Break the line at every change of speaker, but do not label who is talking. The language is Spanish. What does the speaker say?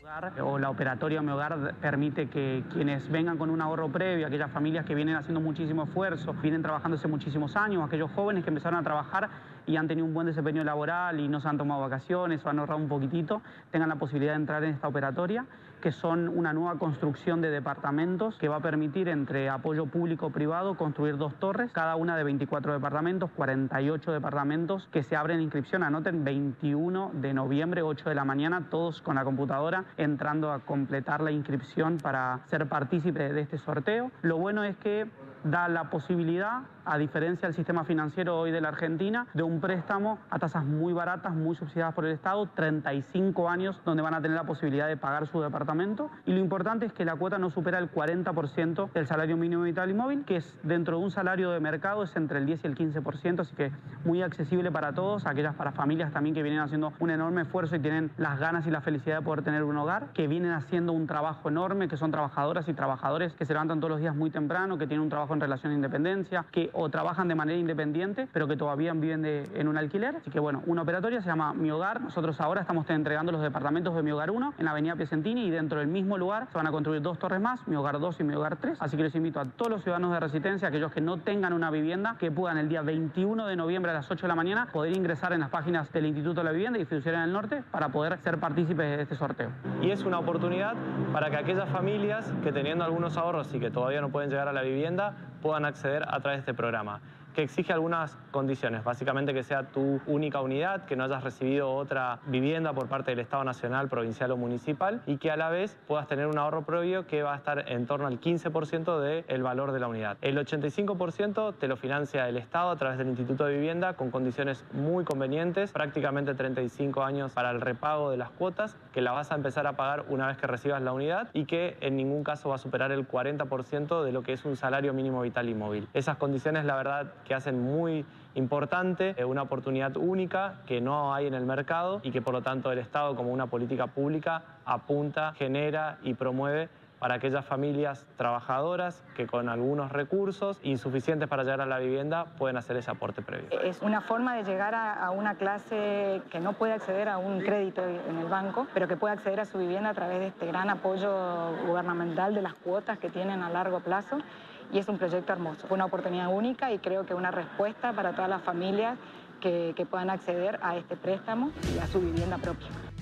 O la operatoria Mi Hogar permite que quienes vengan con un ahorro previo, aquellas familias que vienen haciendo muchísimo esfuerzo, vienen trabajando hace muchísimos años, aquellos jóvenes que empezaron a trabajar y han tenido un buen desempeño laboral y no se han tomado vacaciones o han ahorrado un poquitito, tengan la posibilidad de entrar en esta operatoria, que son una nueva construcción de departamentos que va a permitir, entre apoyo público-privado, construir 2 torres, cada una de 24 departamentos, 48 departamentos que se abren inscripción. Anoten, 21 de noviembre, 8 de la mañana, todos con la computadora entrando a completar la inscripción para ser partícipe de este sorteo. Lo bueno es que da la posibilidad, a diferencia del sistema financiero hoy de la Argentina, de un préstamo a tasas muy baratas, muy subsidiadas por el Estado, 35 años donde van a tener la posibilidad de pagar su departamento. Y lo importante es que la cuota no supera el 40% del salario mínimo vital y móvil, que es dentro de un salario de mercado, es entre el 10 y el 15%, así que muy accesible para todos, para familias también que vienen haciendo un enorme esfuerzo y tienen las ganas y la felicidad de poder tener un hogar, que vienen haciendo un trabajo enorme, que son trabajadoras y trabajadores que se levantan todos los días muy temprano, que tienen un trabajo en relación de independencia, que o trabajan de manera independiente, pero que todavía viven en un alquiler. Así que bueno, una operatoria se llama Mi Hogar. Nosotros ahora estamos entregando los departamentos de Mi Hogar 1 en la avenida Piacentini, y dentro del mismo lugar se van a construir 2 torres más, Mi Hogar 2 y Mi Hogar 3. Así que les invito a todos los ciudadanos de Resistencia, aquellos que no tengan una vivienda, que puedan el día 21 de noviembre a las 8 de la mañana poder ingresar en las páginas del Instituto de la Vivienda y Fiduciaria del Norte para poder ser partícipes de este sorteo.
Y es una oportunidad para que aquellas familias que, teniendo algunos ahorros y que todavía no pueden llegar a la vivienda, puedan acceder a través de este programa, que exige algunas condiciones, básicamente que sea tu única unidad, que no hayas recibido otra vivienda por parte del Estado nacional, provincial o municipal, y que a la vez puedas tener un ahorro previo que va a estar en torno al 15% del valor de la unidad. El 85% te lo financia el Estado a través del Instituto de Vivienda con condiciones muy convenientes, prácticamente 35 años para el repago de las cuotas, que la vas a empezar a pagar una vez que recibas la unidad y que en ningún caso va a superar el 40% de lo que es un salario mínimo vital y móvil. Esas condiciones, la verdad, que hacen muy importante, una oportunidad única que no hay en el mercado y que por lo tanto el Estado, como una política pública, apunta, genera y promueve para aquellas familias trabajadoras que con algunos recursos insuficientes para llegar a la vivienda pueden hacer ese aporte previo.
Es una forma de llegar a una clase que no puede acceder a un crédito en el banco, pero que puede acceder a su vivienda a través de este gran apoyo gubernamental de las cuotas que tienen a largo plazo. Y es un proyecto hermoso, fue una oportunidad única y creo que una respuesta para todas las familias que puedan acceder a este préstamo y a su vivienda propia.